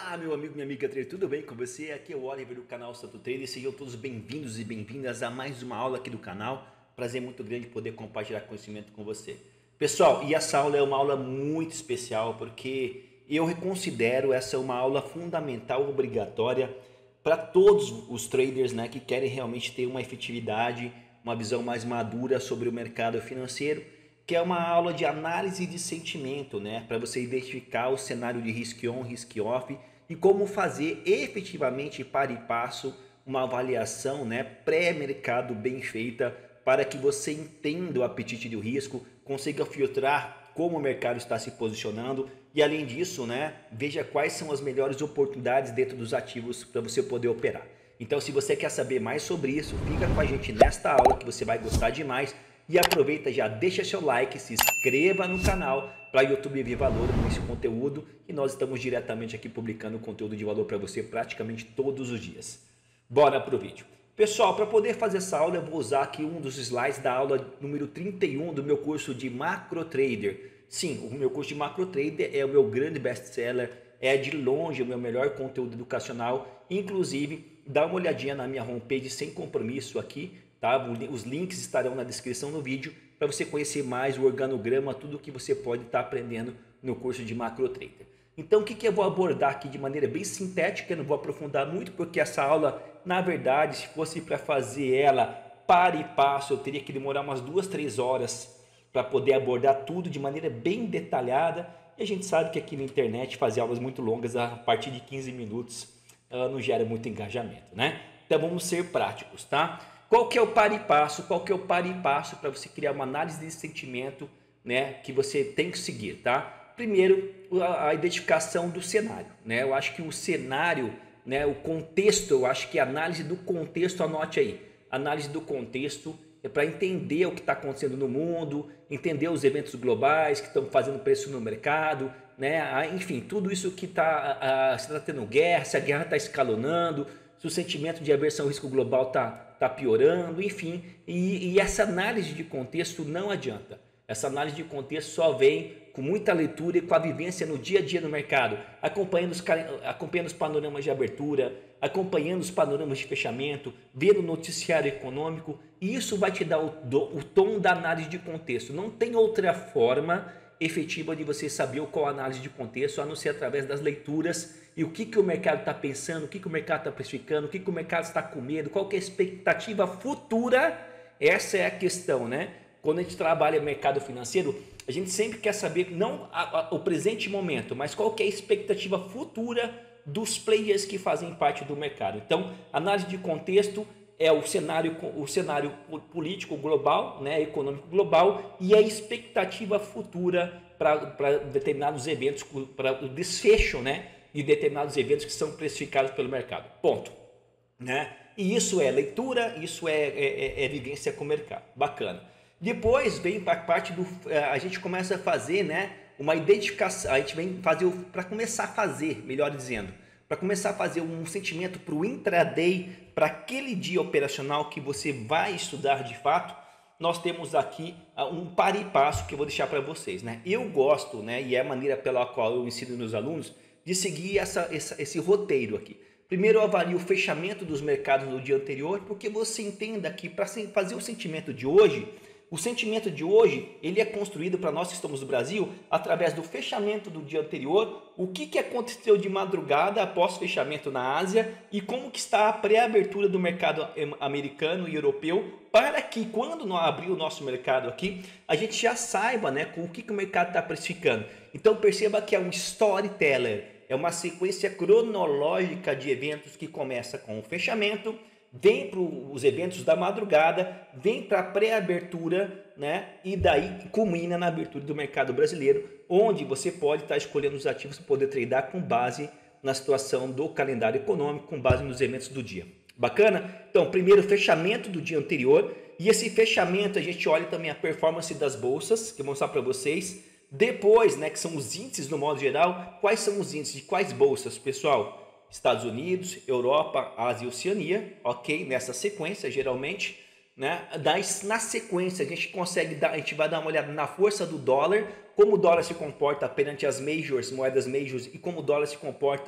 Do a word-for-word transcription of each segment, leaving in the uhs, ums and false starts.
Olá, meu amigo, minha amiga trader, tudo bem com você? Aqui é o Oliver do canal Santo Trader. Sejam todos bem-vindos e bem-vindas a mais uma aula aqui do canal. Prazer muito grande poder compartilhar conhecimento com você. Pessoal, e essa aula é uma aula muito especial porque eu considero essa uma aula fundamental, obrigatória para todos os traders, né, que querem realmente ter uma efetividade, uma visão mais madura sobre o mercado financeiro, que é uma aula de análise de sentimento, né, para você identificar o cenário de risk on, risk off e como fazer efetivamente para e passo uma avaliação, né, pré-mercado bem feita para que você entenda o apetite do risco, consiga filtrar como o mercado está se posicionando e além disso, né, veja quais são as melhores oportunidades dentro dos ativos para você poder operar. Então, se você quer saber mais sobre isso, fica com a gente nesta aula que você vai gostar demais. E aproveita, já deixa seu like, se inscreva no canal para o YouTube ver valor com esse conteúdo. E nós estamos diretamente aqui publicando conteúdo de valor para você praticamente todos os dias. Bora para o vídeo. Pessoal, para poder fazer essa aula eu vou usar aqui um dos slides da aula número trinta e um do meu curso de Macro Trader. Sim, o meu curso de Macro Trader é o meu grande best-seller, é de longe o meu melhor conteúdo educacional. Inclusive, dá uma olhadinha na minha homepage sem compromisso aqui. Tá? Os links estarão na descrição do vídeo para você conhecer mais o organograma, tudo que você pode estar aprendendo no curso de Macro Trader. Então o que, que eu vou abordar aqui de maneira bem sintética, eu não vou aprofundar muito porque essa aula, na verdade, se fosse para fazer ela para e passo, eu teria que demorar umas duas, três horas para poder abordar tudo de maneira bem detalhada. E a gente sabe que aqui na internet fazer aulas muito longas a partir de quinze minutos ela não gera muito engajamento, né? Então vamos ser práticos, tá? Qual que é o par e passo? Qual que é o par e passo para você criar uma análise de sentimento, né, que você tem que seguir, tá? Primeiro, a, a identificação do cenário, né? Eu acho que o cenário, né, o contexto, eu acho que a análise do contexto, anote aí, análise do contexto é para entender o que está acontecendo no mundo, entender os eventos globais que estão fazendo preço no mercado, né? Enfim, tudo isso que está, se está tendo guerra, se a guerra está escalonando, se o sentimento de aversão ao risco global está tá piorando, enfim, e, e essa análise de contexto não adianta. Essa análise de contexto só vem com muita leitura e com a vivência no dia a dia no mercado, acompanhando os, acompanhando os panoramas de abertura, acompanhando os panoramas de fechamento, vendo o noticiário econômico, e isso vai te dar o, o tom da análise de contexto. Não tem outra forma efetiva de você saber qual a análise de contexto, a não ser através das leituras e o que, que o mercado está pensando, o que, que o mercado está precificando, o que, que o mercado está com medo, qual que é a expectativa futura. Essa é a questão, né? Quando a gente trabalha mercado financeiro, a gente sempre quer saber não a, a, o presente momento, mas qual que é a expectativa futura dos players que fazem parte do mercado. Então, análise de contexto é o cenário, o cenário político global, né, econômico global e a expectativa futura para determinados eventos, para o desfecho, né, de determinados eventos que são precificados pelo mercado. Ponto. Né? E isso é leitura, isso é, é, é vivência com o mercado. Bacana. Depois vem para a parte do... A gente começa a fazer, né, uma identificação, a gente vem fazer, para começar a fazer, melhor dizendo, para começar a fazer um sentimento para o intraday, para aquele dia operacional que você vai estudar de fato, nós temos aqui um par e passo que eu vou deixar para vocês, né? Eu gosto, né, e é a maneira pela qual eu ensino meus alunos, de seguir essa, essa, esse roteiro aqui. Primeiro eu avalio o fechamento dos mercados no dia anterior, porque você entenda que para fazer o sentimento de hoje, o sentimento de hoje, ele é construído para nós que estamos no Brasil, através do fechamento do dia anterior, o que, que aconteceu de madrugada após fechamento na Ásia e como que está a pré-abertura do mercado americano e europeu, para que quando não abrir o nosso mercado aqui, a gente já saiba, né, com o que, que o mercado está precificando. Então perceba que é um storyteller, é uma sequência cronológica de eventos que começa com o fechamento, vem para os eventos da madrugada, vem para a pré-abertura, né? E daí culmina na abertura do mercado brasileiro, onde você pode estar escolhendo os ativos para poder tradar com base na situação do calendário econômico, com base nos eventos do dia. Bacana? Então, primeiro fechamento do dia anterior, e esse fechamento a gente olha também a performance das bolsas, que eu vou mostrar para vocês. Depois, né, que são os índices no modo geral, quais são os índices de quais bolsas, pessoal? Estados Unidos, Europa, Ásia e Oceania, ok? Nessa sequência, geralmente, né? Daí, na sequência, a gente consegue dar, a gente vai dar uma olhada na força do dólar, como o dólar se comporta perante as majors, moedas majors, e como o dólar se comporta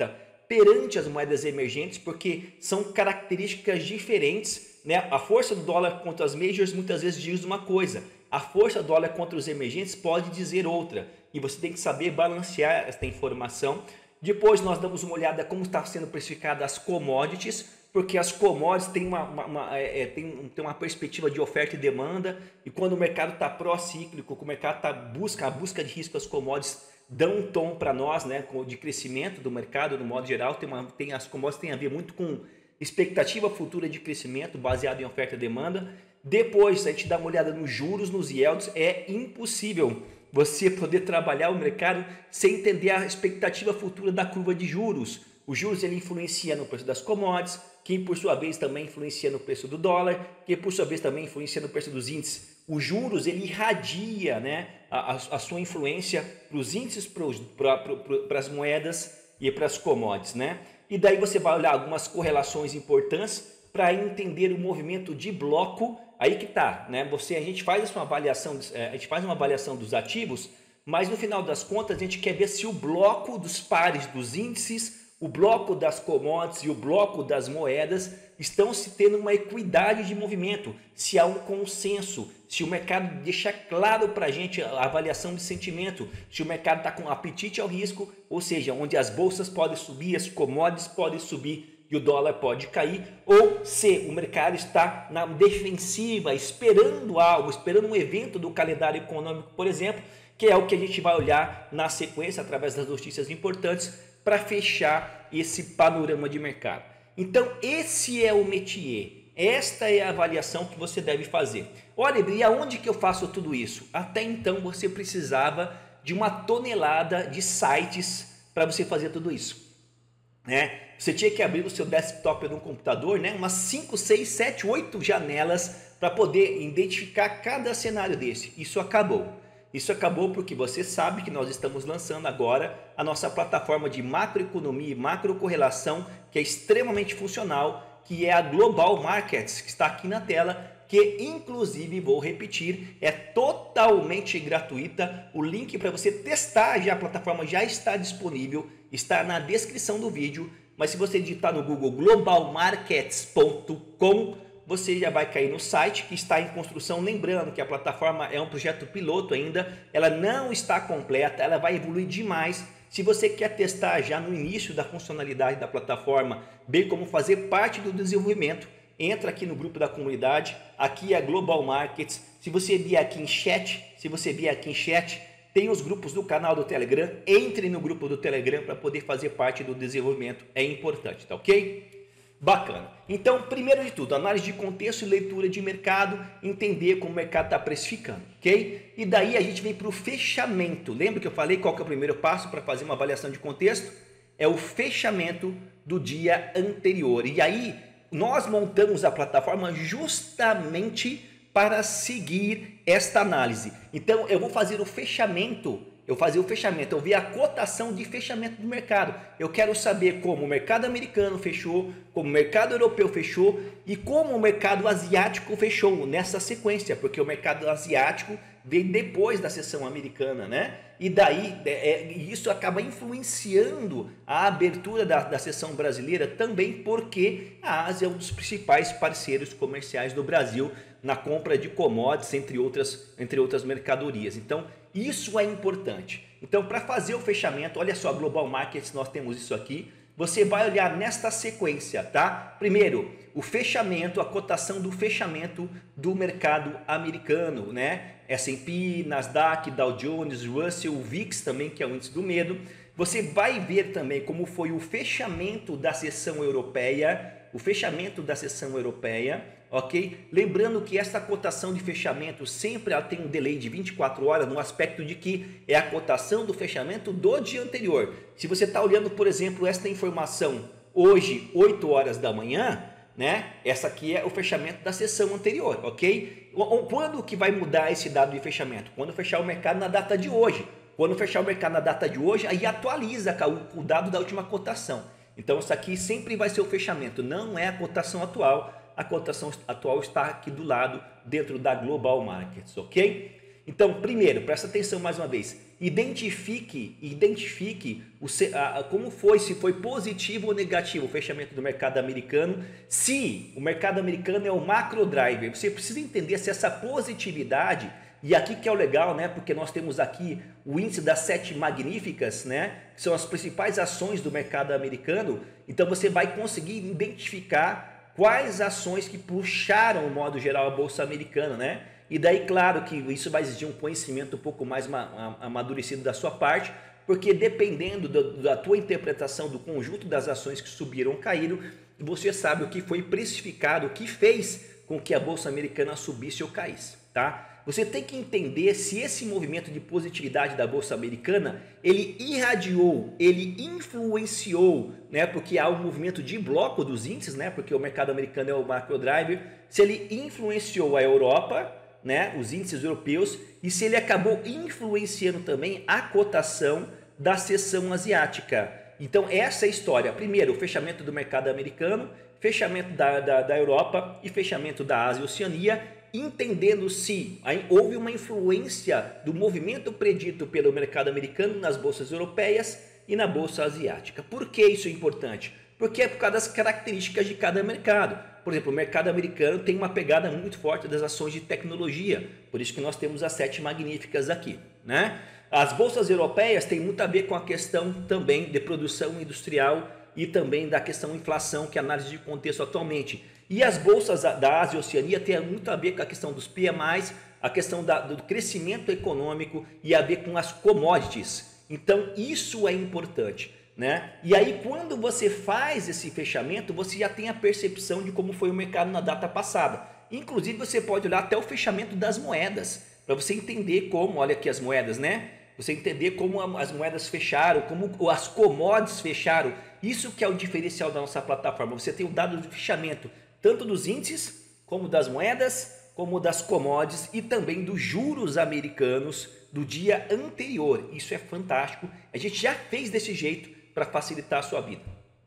perante as moedas emergentes, porque são características diferentes, né? A força do dólar contra as majors muitas vezes diz uma coisa, a força do dólar contra os emergentes pode dizer outra, e você tem que saber balancear esta informação. Depois nós damos uma olhada como está sendo precificada as commodities, porque as commodities têm uma, uma, uma, é, tem, tem uma perspectiva de oferta e demanda, e quando o mercado está pró-cíclico, o mercado está busca, a busca de risco, as commodities dão um tom para nós, né, de crescimento do mercado, no modo geral. Tem uma, tem, as commodities têm a ver muito com expectativa futura de crescimento baseado em oferta e demanda. Depois a gente dá uma olhada nos juros, nos yields. É impossível você poder trabalhar o mercado sem entender a expectativa futura da curva de juros. Os juros ele influencia no preço das commodities, que por sua vez também influencia no preço do dólar, que por sua vez também influencia no preço dos índices. Os juros ele irradia, né, a, a sua influência para os índices, para as moedas e para as commodities, né? E daí você vai olhar algumas correlações importantes para entender o movimento de bloco. Aí que tá, né? Você a gente faz uma avaliação, a gente faz uma avaliação dos ativos, mas no final das contas a gente quer ver se o bloco dos pares dos índices, o bloco das commodities e o bloco das moedas estão se tendo uma equidade de movimento, se há um consenso, se o mercado deixa claro para a gente a avaliação de sentimento, se o mercado está com apetite ao risco, ou seja, onde as bolsas podem subir, as commodities podem subir e o dólar pode cair, ou se o mercado está na defensiva, esperando algo, esperando um evento do calendário econômico, por exemplo, que é o que a gente vai olhar na sequência através das notícias importantes para fechar esse panorama de mercado. Então esse é o métier, esta é a avaliação que você deve fazer. Olha, e aonde que eu faço tudo isso? Até então você precisava de uma tonelada de sites para você fazer tudo isso, né? Você tinha que abrir o seu desktop no computador, né? Umas cinco, seis, sete, oito janelas para poder identificar cada cenário desse. Isso acabou. Isso acabou porque você sabe que nós estamos lançando agora a nossa plataforma de macroeconomia e macrocorrelação, que é extremamente funcional, que é a Global Markets, que está aqui na tela, que inclusive, vou repetir, é totalmente gratuita. O link para você testar já a plataforma já está disponível, está na descrição do vídeo, mas se você digitar no Google global markets ponto com, você já vai cair no site que está em construção. Lembrando que a plataforma é um projeto piloto ainda, ela não está completa, ela vai evoluir demais. Se você quer testar já no início da funcionalidade da plataforma, bem como fazer parte do desenvolvimento, entra aqui no grupo da comunidade, aqui é a Global Markets. Se você vier aqui em chat, se você vier aqui em chat, tem os grupos do canal do Telegram, entre no grupo do Telegram para poder fazer parte do desenvolvimento, é importante, tá ok? Bacana. Então, primeiro de tudo, análise de contexto e leitura de mercado, entender como o mercado está precificando, ok? E daí a gente vem para o fechamento. Lembra que eu falei qual que é o primeiro passo para fazer uma avaliação de contexto? É o fechamento do dia anterior. E aí, nós montamos a plataforma justamente para seguir esta análise. Então, eu vou fazer o fechamento Eu fazer o fechamento, eu ver a cotação de fechamento do mercado. Eu quero saber como o mercado americano fechou, como o mercado europeu fechou e como o mercado asiático fechou nessa sequência, porque o mercado asiático veio depois da sessão americana, né? E daí é, isso acaba influenciando a abertura da, da sessão brasileira também, porque a Ásia é um dos principais parceiros comerciais do Brasil na compra de commodities, entre outras, entre outras mercadorias. Então, isso é importante. Então, para fazer o fechamento, olha só, Global Markets, nós temos isso aqui. Você vai olhar nesta sequência, tá? Primeiro, o fechamento, a cotação do fechamento do mercado americano, né? S e P, Nasdaq, Dow Jones, Russell, o V I X também, que é o índice do medo. Você vai ver também como foi o fechamento da sessão europeia, o fechamento da sessão europeia, ok? Lembrando que essa cotação de fechamento sempre ela tem um delay de vinte e quatro horas no aspecto de que é a cotação do fechamento do dia anterior. Se você está olhando, por exemplo, esta informação hoje, oito horas da manhã, né? Essa aqui é o fechamento da sessão anterior, ok? Quando que vai mudar esse dado de fechamento? Quando fechar o mercado na data de hoje. Quando fechar o mercado na data de hoje, aí atualiza o dado da última cotação. Então, isso aqui sempre vai ser o fechamento, não é a cotação atual. A cotação atual está aqui do lado, dentro da Global Markets, ok? Então, primeiro, presta atenção mais uma vez, identifique, identifique o, a, como foi, se foi positivo ou negativo o fechamento do mercado americano. Se o mercado americano é o macro driver, você precisa entender se essa positividade, e aqui que é o legal, né? Porque nós temos aqui o índice das sete magníficas, né? Que são as principais ações do mercado americano. Então você vai conseguir identificar quais ações que puxaram, de modo geral, a bolsa americana, né? E daí, claro que isso vai exigir um conhecimento um pouco mais amadurecido da sua parte, porque dependendo do, da tua interpretação do conjunto das ações que subiram ou caíram, você sabe o que foi precificado, o que fez com que a bolsa americana subisse ou caísse, tá? Você tem que entender se esse movimento de positividade da bolsa americana, ele irradiou, ele influenciou, né? Porque há um movimento de bloco dos índices, né? Porque o mercado americano é o macro driver, se ele influenciou a Europa, né, os índices europeus, e se ele acabou influenciando também a cotação da seção asiática. Então essa é a história. Primeiro, o fechamento do mercado americano, fechamento da, da, da Europa e fechamento da Ásia e Oceania, entendendo se houve uma influência do movimento predito pelo mercado americano nas bolsas europeias e na bolsa asiática. Por que isso é importante? Porque é por causa das características de cada mercado. Por exemplo, o mercado americano tem uma pegada muito forte das ações de tecnologia, por isso que nós temos as sete magníficas aqui, né? As bolsas europeias têm muito a ver com a questão também de produção industrial e também da questão inflação, que é a análise de contexto atualmente. E as bolsas da Ásia e Oceania têm muito a ver com a questão dos P M Is, a questão da, do crescimento econômico e a ver com as commodities. Então isso é importante, né? E aí quando você faz esse fechamento, você já tem a percepção de como foi o mercado na data passada. Inclusive você pode olhar até o fechamento das moedas, para você entender como, olha aqui as moedas, né? Você entender como as moedas fecharam, como as commodities fecharam. Isso que é o diferencial da nossa plataforma. Você tem o dado de fechamento tanto dos índices, como das moedas, como das commodities e também dos juros americanos do dia anterior. Isso é fantástico. A gente já fez desse jeito para facilitar a sua vida.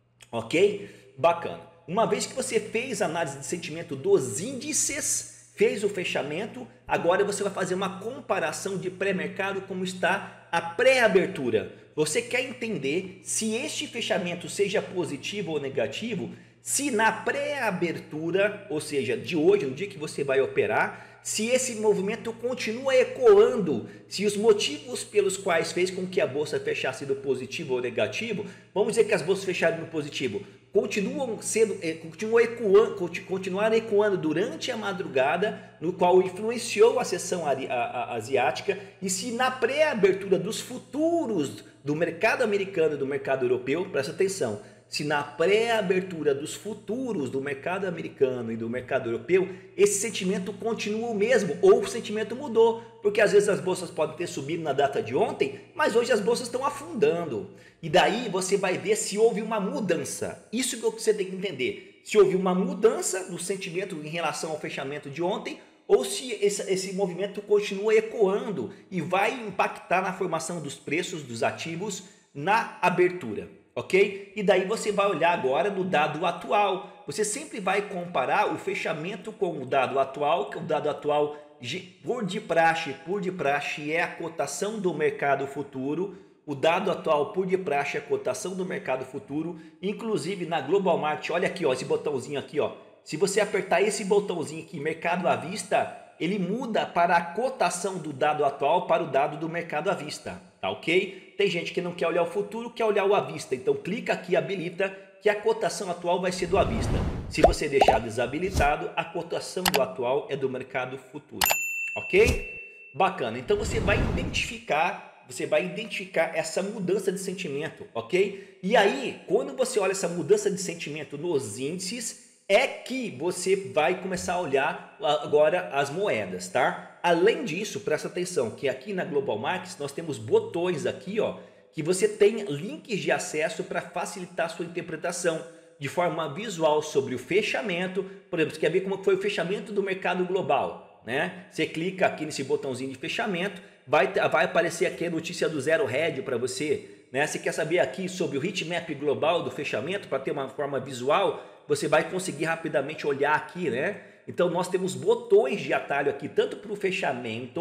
Ok? Bacana. Uma vez que você fez a análise de sentimento dos índices, fez o fechamento, agora você vai fazer uma comparação de pré-mercado, como está a pré-abertura. Você quer entender se este fechamento seja positivo ou negativo, se na pré-abertura, ou seja, de hoje, no dia que você vai operar, se esse movimento continua ecoando, se os motivos pelos quais fez com que a bolsa fechasse no positivo ou negativo, vamos dizer que as bolsas fecharam no positivo, continuam sendo, continuam ecoando, continuaram ecoando durante a madrugada, no qual influenciou a sessão asiática, e se na pré-abertura dos futuros do mercado americano e do mercado europeu, presta atenção, se na pré-abertura dos futuros do mercado americano e do mercado europeu, esse sentimento continua o mesmo, ou o sentimento mudou, porque às vezes as bolsas podem ter subido na data de ontem, mas hoje as bolsas estão afundando. E daí você vai ver se houve uma mudança. Isso que você tem que entender. Se houve uma mudança no sentimento em relação ao fechamento de ontem, ou se esse, esse movimento continua ecoando e vai impactar na formação dos preços dos ativos na abertura. Ok? E daí você vai olhar agora no dado atual. Você sempre vai comparar o fechamento com o dado atual, que o dado atual, por de praxe, por de praxe é a cotação do mercado futuro. O dado atual, por de praxe, é a cotação do mercado futuro. Inclusive na Global Market, olha aqui, ó, esse botãozinho aqui, ó. Se você apertar esse botãozinho aqui, mercado à vista, ele muda para a cotação do dado atual para o dado do mercado à vista, tá ok? Tem gente que não quer olhar o futuro, quer olhar o à vista, então clica aqui e habilita que a cotação atual vai ser do à vista. Se você deixar desabilitado, a cotação do atual é do mercado futuro, ok? Bacana, então você vai identificar, você vai identificar essa mudança de sentimento, ok? E aí, quando você olha essa mudança de sentimento nos índices, é que você vai começar a olhar agora as moedas, tá? Além disso, presta atenção que aqui na Global Markets nós temos botões aqui, ó, que você tem links de acesso para facilitar a sua interpretação de forma visual sobre o fechamento. Por exemplo, você quer ver como foi o fechamento do mercado global, né? Você clica aqui nesse botãozinho de fechamento, vai, vai aparecer aqui a notícia do Zero Hedge para você, né? Você quer saber aqui sobre o heatmap global do fechamento para ter uma forma visual, você vai conseguir rapidamente olhar aqui, né? Então nós temos botões de atalho aqui, tanto para o fechamento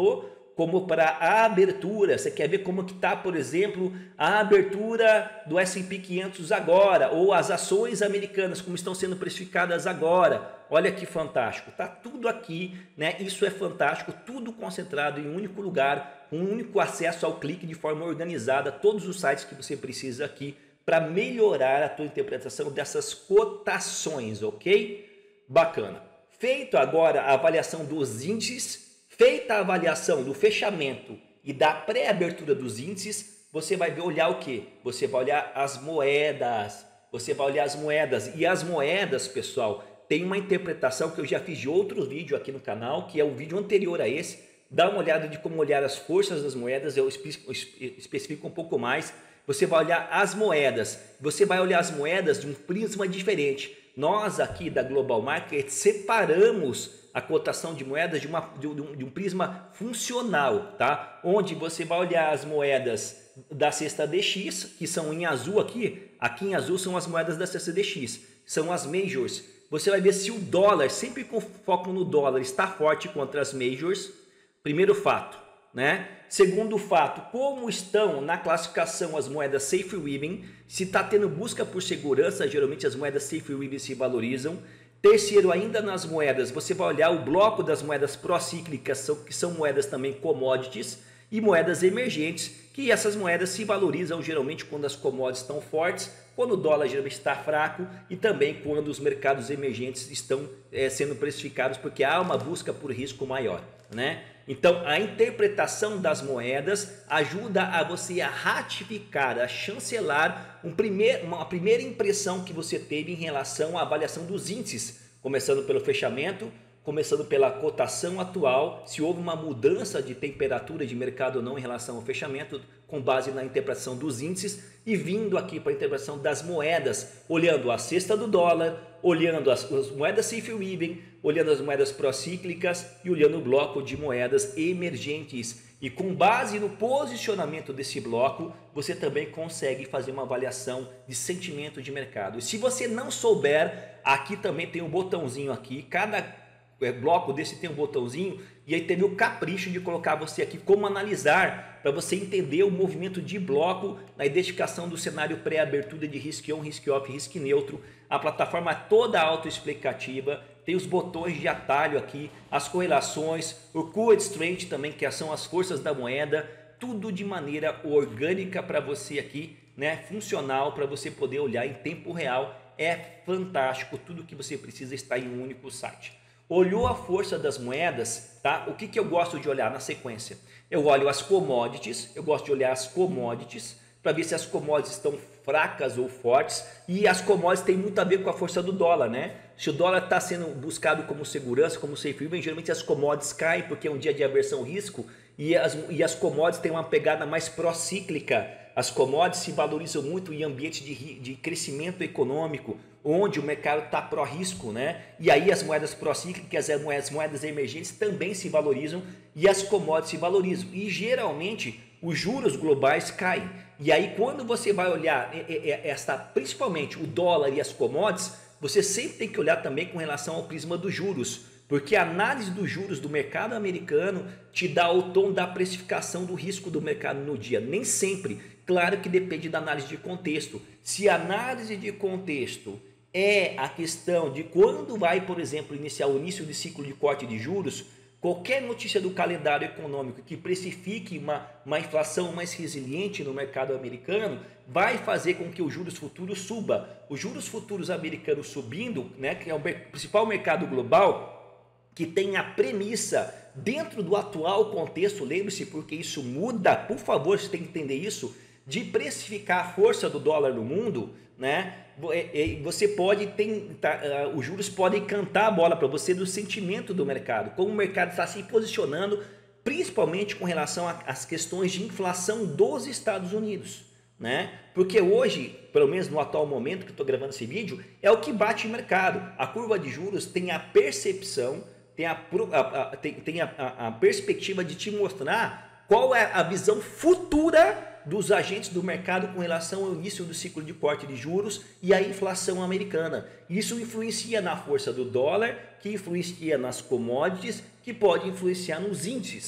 como para a abertura. Você quer ver como que está, por exemplo, a abertura do S e P quinhentos agora, ou as ações americanas, como estão sendo precificadas agora. Olha que fantástico, está tudo aqui, né? Isso é fantástico, tudo concentrado em um único lugar, um único acesso ao clique de forma organizada, todos os sites que você precisa aqui para melhorar a tua interpretação dessas cotações, ok? Bacana. Feito agora a avaliação dos índices, feita a avaliação do fechamento e da pré-abertura dos índices, você vai olhar o que? Você vai olhar as moedas, você vai olhar as moedas. E as moedas, pessoal, tem uma interpretação que eu já fiz de outro vídeo aqui no canal, que é o vídeo anterior a esse. Dá uma olhada de como olhar as forças das moedas, eu especifico um pouco mais. Você vai olhar as moedas, você vai olhar as moedas de um prisma diferente. Nós aqui da Global Market separamos a cotação de moedas de, uma, de, um, de um prisma funcional, tá? Onde você vai olhar as moedas da cesta D X, que são em azul aqui, aqui em azul são as moedas da cesta D X, são as majors. Você vai ver se o dólar, sempre com foco no dólar, está forte contra as majors, primeiro fato, né? Segundo fato, como estão na classificação as moedas Safe Haven, se está tendo busca por segurança, geralmente as moedas Safe Haven se valorizam. Terceiro, ainda nas moedas, você vai olhar o bloco das moedas procíclicas, que são moedas também commodities, e moedas emergentes, que essas moedas se valorizam geralmente quando as commodities estão fortes, quando o dólar geralmente está fraco e também quando os mercados emergentes estão é, sendo precificados, porque há uma busca por risco maior, né? Então, a interpretação das moedas ajuda a você a ratificar, a chancelar um primeir, uma primeira impressão que você teve em relação à avaliação dos índices, começando pelo fechamento, começando pela cotação atual, se houve uma mudança de temperatura de mercado ou não em relação ao fechamento, com base na interpretação dos índices, e vindo aqui para a interpretação das moedas, olhando a cesta do dólar, olhando as, as moedas Safe Haven, olhando as moedas procíclicas e olhando o bloco de moedas emergentes. E com base no posicionamento desse bloco, você também consegue fazer uma avaliação de sentimento de mercado. E se você não souber, aqui também tem um botãozinho aqui, cada bloco desse tem um botãozinho, e aí teve o capricho de colocar você aqui como analisar, para você entender o movimento de bloco na identificação do cenário pré-abertura de risk on, risk off, risk neutro. A plataforma toda autoexplicativa, tem os botões de atalho aqui, as correlações, o Q Strength também, que são as forças da moeda, tudo de maneira orgânica para você aqui, né, funcional, para você poder olhar em tempo real. É fantástico, tudo que você precisa está em um único site. Olhou a força das moedas, tá? O que, que eu gosto de olhar na sequência? Eu olho as commodities, eu gosto de olhar as commodities para ver se as commodities estão fracas ou fortes, e as commodities têm muito a ver com a força do dólar, né? Se o dólar está sendo buscado como segurança, como safe haven, geralmente as commodities caem porque é um dia de aversão ao risco, e as, e as commodities têm uma pegada mais procíclica. As commodities se valorizam muito em ambiente de, de crescimento econômico, onde o mercado está pró-risco, né? E aí as moedas pró-cíclicas, as moedas, moedas emergentes também se valorizam e as commodities se valorizam. E geralmente os juros globais caem. E aí quando você vai olhar esta, principalmente o dólar e as commodities, você sempre tem que olhar também com relação ao prisma dos juros, porque a análise dos juros do mercado americano te dá o tom da precificação do risco do mercado no dia. Nem sempre, claro que depende da análise de contexto. Se a análise de contexto é a questão de quando vai, por exemplo, iniciar o início de ciclo de corte de juros, qualquer notícia do calendário econômico que precifique uma, uma inflação mais resiliente no mercado americano vai fazer com que os juros futuros suba. Os juros futuros americanos subindo, né, que é o principal mercado global, que tem a premissa dentro do atual contexto, lembre-se, porque isso muda, por favor, você tem que entender isso, de precificar a força do dólar no mundo, né? Você pode tentar, uh, os juros podem cantar a bola para você do sentimento do mercado, como o mercado está se posicionando, principalmente com relação às questões de inflação dos Estados Unidos, né? Porque hoje, pelo menos no atual momento que eu estou gravando esse vídeo, é o que bate o mercado. A curva de juros tem a percepção, tem a, a, a, tem, tem a, a, a perspectiva de te mostrar qual é a visão futura dos agentes do mercado com relação ao início do ciclo de corte de juros e a inflação americana. Isso influencia na força do dólar, que influencia nas commodities, que pode influenciar nos índices,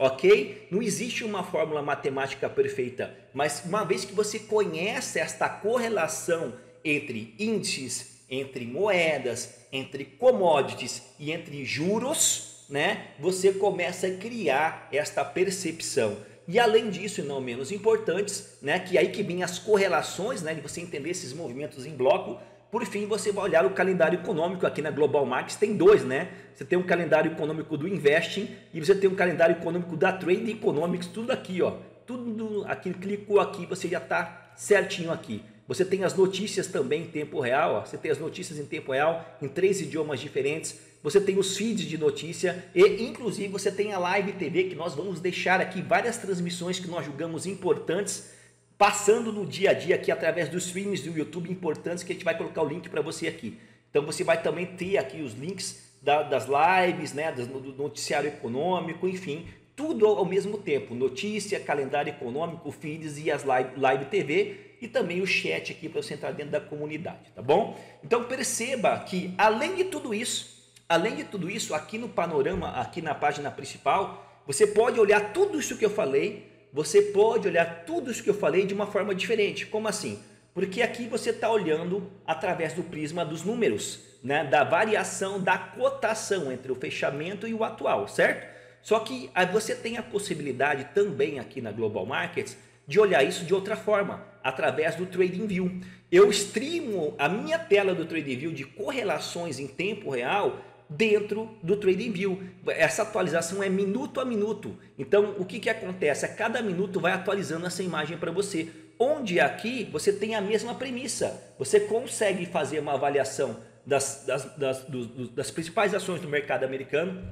ok? Não existe uma fórmula matemática perfeita, mas uma vez que você conhece esta correlação entre índices, entre moedas, entre commodities e entre juros, né? Você começa a criar esta percepção. E além disso, e não menos importantes, né? Que aí que vem as correlações, né? De você entender esses movimentos em bloco. Por fim, você vai olhar o calendário econômico aqui na Global Markets, tem dois, né? Você tem um calendário econômico do Investing e você tem um calendário econômico da Trade Economics, tudo aqui, ó. Tudo aqui, clicou aqui, você já está certinho aqui. Você tem as notícias também em tempo real, ó. Você tem as notícias em tempo real, em três idiomas diferentes. Você tem os feeds de notícia e, inclusive, você tem a Live T V, que nós vamos deixar aqui várias transmissões que nós julgamos importantes, passando no dia a dia aqui através dos streams do YouTube importantes, que a gente vai colocar o link para você aqui. Então você vai também ter aqui os links da, das lives, né, do noticiário econômico, enfim, tudo ao mesmo tempo. Notícia, calendário econômico, feeds e as live, live T V e também o chat aqui para você entrar dentro da comunidade, tá bom? Então perceba que além de tudo isso, além de tudo isso, aqui no panorama, aqui na página principal, você pode olhar tudo isso que eu falei. Você pode olhar tudo isso que eu falei de uma forma diferente. Como assim? Porque aqui você está olhando através do prisma dos números, né? Da variação da cotação entre o fechamento e o atual, certo? Só que aí você tem a possibilidade também aqui na Global Markets de olhar isso de outra forma, através do TradingView. Eu streamo a minha tela do TradingView de correlações em tempo real dentro do TradingView. Essa atualização é minuto a minuto. Então, o que, que acontece? A cada minuto vai atualizando essa imagem para você. Onde aqui você tem a mesma premissa. Você consegue fazer uma avaliação das, das, das, dos, das principais ações do mercado americano.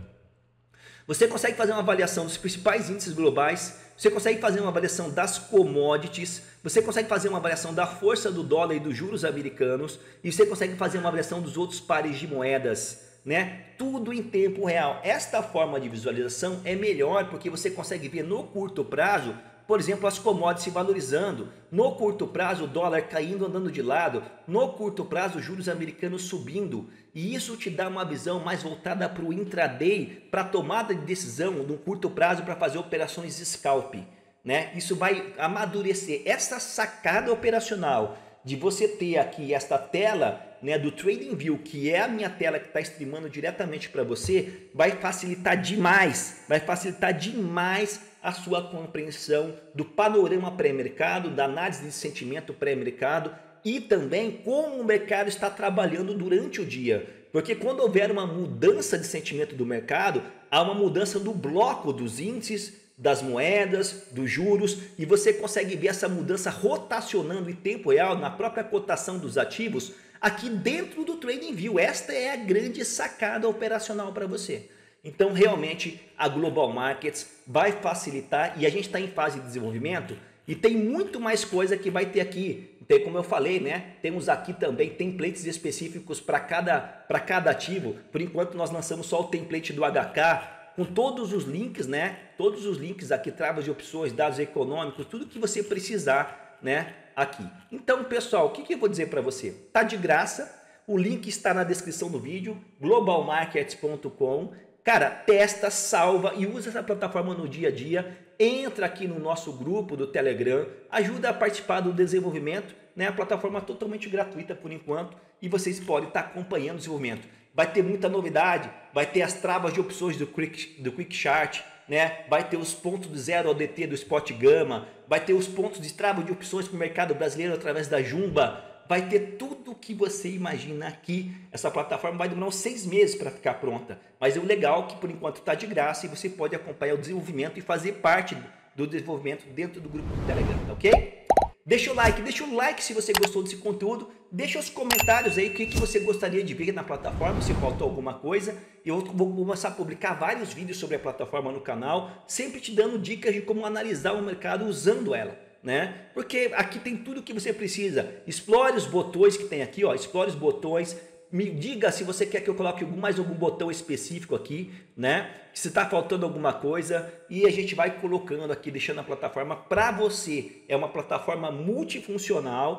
Você consegue fazer uma avaliação dos principais índices globais. Você consegue fazer uma avaliação das commodities. Você consegue fazer uma avaliação da força do dólar e dos juros americanos. E você consegue fazer uma avaliação dos outros pares de moedas, né? Tudo em tempo real. Esta forma de visualização é melhor porque você consegue ver no curto prazo, por exemplo, as commodities se valorizando, no curto prazo o dólar caindo, andando de lado, no curto prazo os juros americanos subindo, e isso te dá uma visão mais voltada para o intraday, para a tomada de decisão no curto prazo para fazer operações scalp, né? Isso vai amadurecer essa sacada operacional de você ter aqui esta tela, né, do TradingView, que é a minha tela que está streamando diretamente para você, vai facilitar demais, vai facilitar demais a sua compreensão do panorama pré-mercado, da análise de sentimento pré-mercado e também como o mercado está trabalhando durante o dia. Porque quando houver uma mudança de sentimento do mercado, há uma mudança do bloco dos índices, das moedas, dos juros, e você consegue ver essa mudança rotacionando em tempo real na própria cotação dos ativos aqui dentro do TradingView. Esta é a grande sacada operacional para você. Então realmente a Global Markets vai facilitar e a gente está em fase de desenvolvimento e tem muito mais coisa que vai ter aqui. Tem, como eu falei, né? Temos aqui também templates específicos para cada, para cada ativo. Por enquanto nós lançamos só o template do H K, com todos os links, né? Todos os links aqui, travas de opções, dados econômicos, tudo que você precisar, né? Aqui. Então, pessoal, o que, que eu vou dizer para você? Tá de graça, o link está na descrição do vídeo, global markets ponto com. Cara, testa, salva e usa essa plataforma no dia a dia. Entra aqui no nosso grupo do Telegram, ajuda a participar do desenvolvimento, né? A plataforma é totalmente gratuita por enquanto e vocês podem estar acompanhando o desenvolvimento. Vai ter muita novidade, vai ter as travas de opções do Quick, do Quick Chart, né? Vai ter os pontos do zero ao D T do Spot Gama, vai ter os pontos de trava de opções para o mercado brasileiro através da Jumba, vai ter tudo o que você imagina aqui. Essa plataforma vai demorar uns seis meses para ficar pronta, mas é o legal que por enquanto está de graça e você pode acompanhar o desenvolvimento e fazer parte do desenvolvimento dentro do grupo do Telegram, tá ok? Deixa o like, deixa o like se você gostou desse conteúdo, deixa os comentários aí o que, que você gostaria de ver na plataforma, se faltou alguma coisa. Eu vou começar a publicar vários vídeos sobre a plataforma no canal, sempre te dando dicas de como analisar o mercado usando ela, né? Porque aqui tem tudo o que você precisa. Explore os botões que tem aqui, ó, explore os botões. Me diga se você quer que eu coloque mais algum botão específico aqui, né? Se está faltando alguma coisa e a gente vai colocando aqui, deixando a plataforma para você. É uma plataforma multifuncional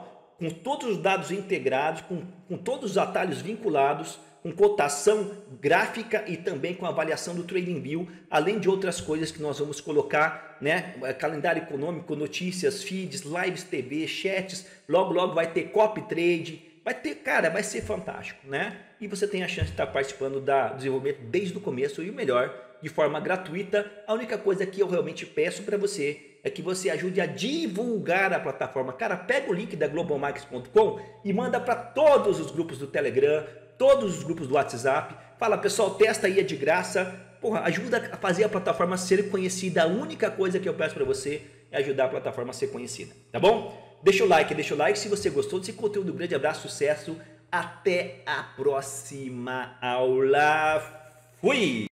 com todos os dados integrados, com, com todos os atalhos vinculados, com cotação gráfica e também com avaliação do TradingView, além de outras coisas que nós vamos colocar, né? Calendário econômico, notícias, feeds, lives T V, chats, logo logo vai ter copy trade, vai ter, cara, vai ser fantástico, né? E você tem a chance de estar participando da, do desenvolvimento desde o começo e o melhor, de forma gratuita. A única coisa que eu realmente peço para você é que você ajude a divulgar a plataforma. Cara, pega o link da global markets ponto com e manda para todos os grupos do Telegram, todos os grupos do WhatsApp. Fala, pessoal, testa aí, é de graça. Porra, ajuda a fazer a plataforma ser conhecida. A única coisa que eu peço para você é ajudar a plataforma a ser conhecida, tá bom? Deixa o like, deixa o like se você gostou desse conteúdo. Um grande abraço, sucesso. Até a próxima aula. Fui!